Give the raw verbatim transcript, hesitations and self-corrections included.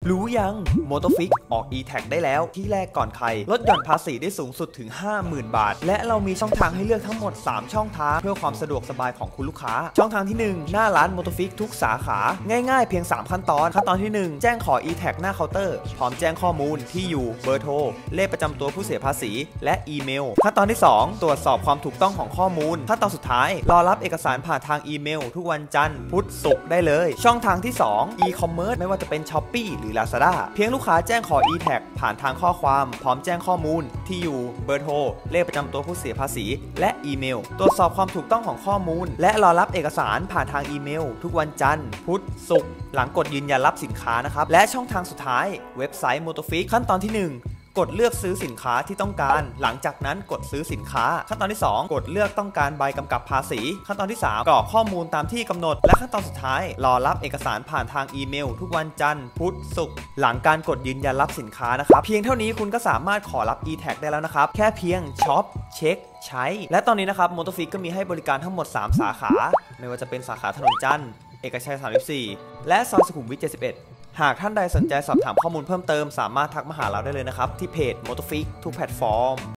รู้ยัง Motofix ออก e-tag ได้แล้วที่แรกก่อนใครลดหย่อนภาษีได้สูงสุดถึง ห้าหมื่น บาทและเรามีช่องทางให้เลือกทั้งหมดสามช่องทางเพื่อความสะดวกสบายของคุณลูกค้าช่องทางที่หนึ่งหน้าร้าน Motofix ทุกสาขาง่ายๆเพียงสามขั้นตอนขั้นตอนที่หนึ่งแจ้งขอ e-tag หน้าเคาน์เตอร์พร้อมแจ้งข้อมูลที่อยู่เบอร์โทรเลขประจำตัวผู้เสียภาษีและอีเมลขั้นตอนที่สองตรวจสอบความถูกต้องของข้อมูลขั้นตอนสุดท้ายรอรับเอกสารผ่านทางอีเมลทุกวันจันทร์พุธศุกร์ได้เลยช่องทางที่สอง e-commerce ไม่ว่าจะเป็น Shopee หรือ Lazada เพียงลูกค้าแจ้งขอ e-tag ผ่านทางข้อความพร้อมแจ้งข้อมูลที่อยู่เบอร์โทรเลขประจำตัวผู้เสียภาษีและอีเมลตรวจสอบความถูกต้องของข้อมูลและรอรับเอกสารผ่านทางอีเมลทุกวันจันทร์พุธศุกร์หลังกดยืนยันรับสินค้านะครับและช่องทางสุดท้ายเว็บไซต์ Motofix ขั้นตอนที่หนึ่งกดเลือกซื้อสินค้าที่ต้องการหลังจากนั้นกดซื้อสินค้าขั้นตอนที่สองกดเลือกต้องการใบกำกับภาษีขั้นตอนที่สามกรอกข้อมูลตามที่กำหนดและขั้นตอนสุดท้ายรอรับเอกสารผ่านทางอีเมลทุกวันจันทร์พุธศุกร์หลังการกดยืนยันรับสินค้านะครับเพียงเท่านี้คุณก็สามารถขอรับ e-tag ได้แล้วนะครับแค่เพียงช็อปเช็คใช้และตอนนี้นะครับ Motofix ก็มีให้บริการทั้งหมดสามสาขาไม่ว่าจะเป็นสาขาถนนจันทร์เอกชัยสามสิบสี่และซอยสุขุมวิทเจ็ดสิบเอ็ดหากท่านใดสนใจสอบถามข้อมูลเพิ่มเติมสามารถทักมาหาเราได้เลยนะครับที่เพจ Motofix ทุกแพลตฟอร์ม